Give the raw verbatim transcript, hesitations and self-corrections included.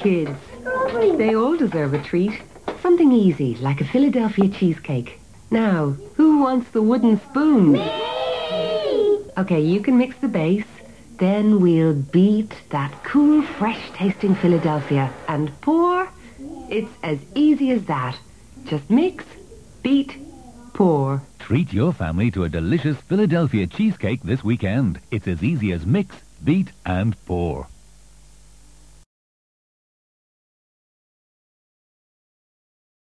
kids. They all deserve a treat. Something easy, like a Philadelphia cheesecake. Now, who wants the wooden spoon? Me! Okay, you can mix the base. Then we'll beat that cool, fresh-tasting Philadelphia and pour. It's as easy as that. Just mix, beat, pour. Treat your family to a delicious Philadelphia cheesecake this weekend. It's as easy as mix, beat and pour.